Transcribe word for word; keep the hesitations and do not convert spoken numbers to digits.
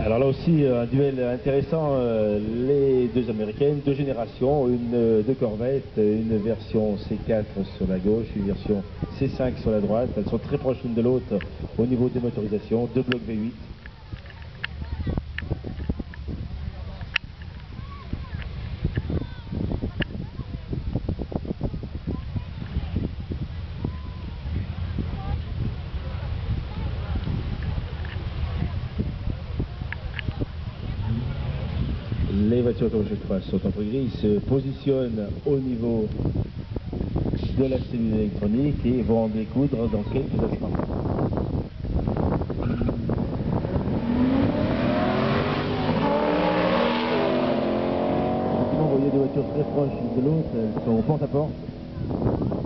Alors là aussi, un duel intéressant, euh, les deux américaines, deux générations, une euh, de Corvette, une version C quatre sur la gauche, une version C cinq sur la droite. Elles sont très proches l'une de l'autre au niveau des motorisations, deux blocs V huit. Les voitures, comme chaque fois, sont entre gris, se positionnent au niveau de la cellule électronique et vont en découdre dans quelques instants. Effectivement, vous voyez des voitures très proches l'une de l'autre, elles sont porte à porte.